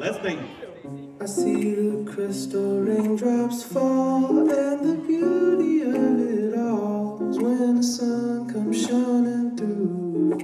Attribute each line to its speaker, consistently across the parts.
Speaker 1: Let's think.
Speaker 2: I see the crystal raindrops fall, and the beauty of it all is when the sun comes shining through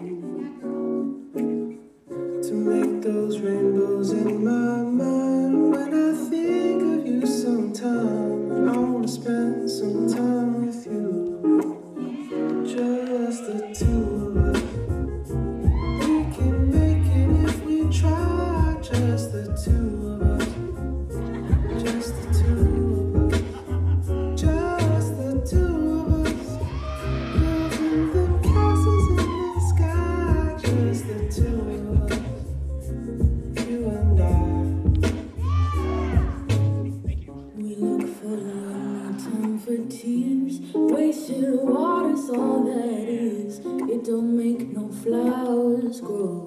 Speaker 2: to make those rainbows in my mind. When I think of you sometime, I want to spend some time with you, just the two of us. We can make it if we try, just the two of us. Just the two of us, just the two of us, building the castles in the sky, just the two of us, you and I. We look for love, no time for tears, wasted water's all that is, it don't make no flowers grow.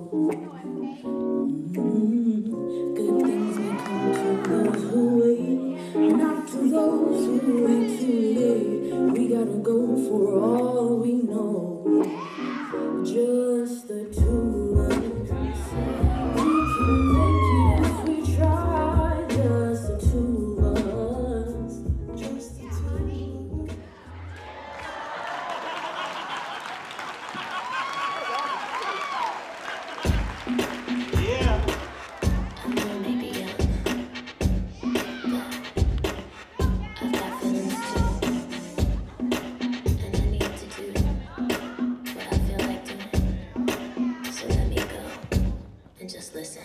Speaker 2: Good things may come to those who wait, not to those who wait too late. We gotta go for all we know, just the two of us. We can make it if we try, just the two of us, just the two of us.
Speaker 1: Yeah.
Speaker 3: Just listen.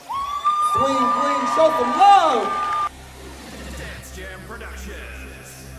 Speaker 1: Swing, swing, show some love.
Speaker 4: Dance Jam Productions.